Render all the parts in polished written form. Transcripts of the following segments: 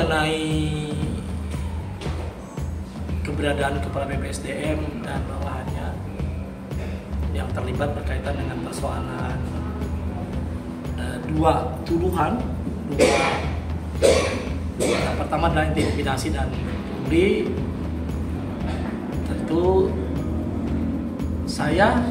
mengenai keberadaan Kepala BPSDM dan bawahannya yang terlibat berkaitan dengan persoalan dua tuduhan. Yang pertama adalah intimidasi dan pungli. Tentu saya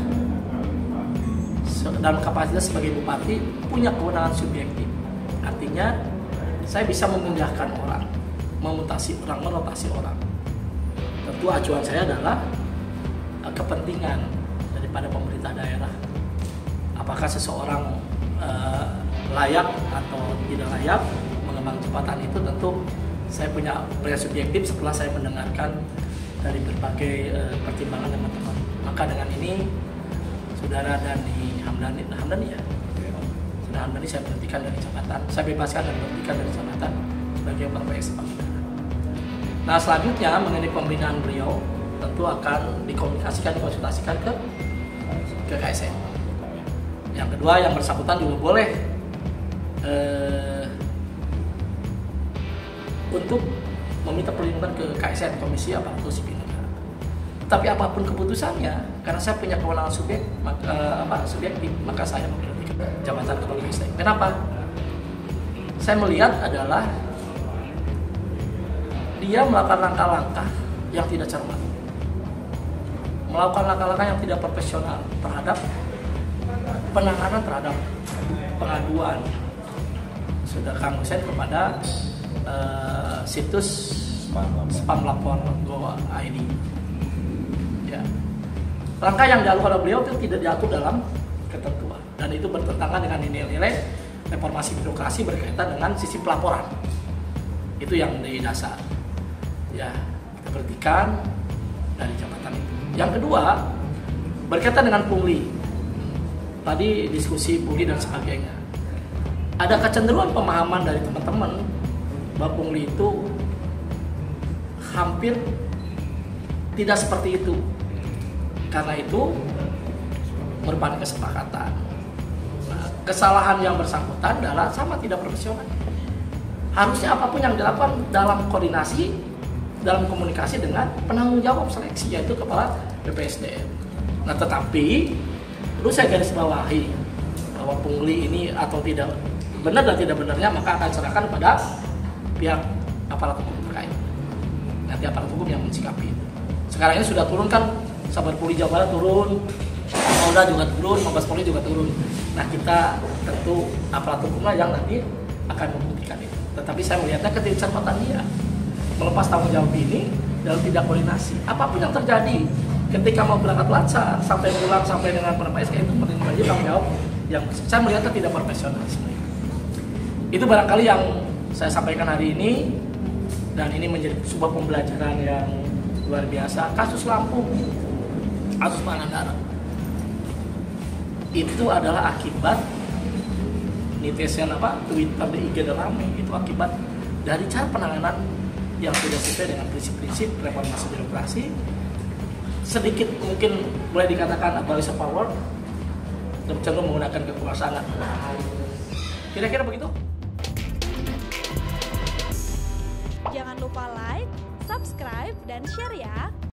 dalam kapasitas sebagai bupati punya kewenangan subjektif. Artinya saya bisa memindahkan orang, memutasi orang, merotasi orang. Tentu acuan saya adalah kepentingan daripada pemerintah daerah. Apakah seseorang layak atau tidak layak mengembang jabatan itu, tentu saya punya subjektif setelah saya mendengarkan dari berbagai pertimbangan teman-teman. Maka dengan ini Saudara Dhani Hamdani ya, Saudara Hamdani saya berhentikan dari jabatan, saya bebaskan dan berhentikan dari jabatan sebagai Kepala PSDM Pamekasan. Nah, selanjutnya mengenai pembinaan beliau tentu akan dikonsultasikan ke KSN. Yang kedua, yang bersangkutan juga boleh untuk meminta perlindungan ke KSN, Komisi Aparatur Sipil Negara. Tapi apapun keputusannya, karena saya punya kewenangan subjektif, maka saya memberhentikan jabatan Kepala PSDM. Kenapa? Saya melihat adalah dia melakukan langkah-langkah yang tidak cermat, melakukan langkah-langkah yang tidak profesional terhadap penanganan terhadap pengaduan sudah Kang Hussein kepada situs spam lapor go.id. Ya. Langkah yang dilakukan oleh beliau itu tidak diatur dalam ketentuan dan itu bertentangan dengan nilai-nilai reformasi birokrasi berkaitan dengan sisi pelaporan. Itu yang menjadi dasar. Ya, kita berhentikan dari jabatan itu. Yang kedua, berkaitan dengan pungli. Tadi diskusi pungli dan sebagainya. Ada kecenderungan pemahaman dari teman-teman bahwa pungli itu hampir tidak seperti itu. Karena itu merupakan kesepakatan. Nah, kesalahan yang bersangkutan adalah sama tidak profesional. Harusnya apapun yang dilakukan dalam koordinasi, dalam komunikasi dengan penanggung jawab seleksi, yaitu Kepala BPSDM. Nah, tetapi perlu saya garis bawahi bahwa pungli ini atau tidak benar dan tidak benarnya maka akan serahkan pada pihak aparat hukum terkait. Nanti aparat hukum yang mensikapi itu. Sekarang ini sudah turun kan, Sabar Pungli Jawa Barat turun, Polda juga turun, Mabes Polri juga turun. Nah, kita tentu aparat hukumlah yang nanti akan membuktikan itu. Tetapi saya melihatnya ketidakcermatan dia melepas tanggung jawab ini dalam tidak koordinasi. Apapun yang terjadi ketika mau berangkat latsar sampai pulang sampai dengan PSK itu menjadi tanggung jawab yang saya melihatnya tidak profesional. Itu barangkali yang saya sampaikan hari ini, dan ini menjadi sebuah pembelajaran yang luar biasa. Kasus Lampung, kasus Pangandaran itu adalah akibat netizen Twitter di IG rame. Itu akibat dari cara penanganan yang tidak sesuai dengan prinsip-prinsip reformasi birokrasi. Sedikit mungkin boleh dikatakan abuse of power, cenderung menggunakan kekuasaan. Kira-kira begitu. Jangan lupa like, subscribe, dan share ya.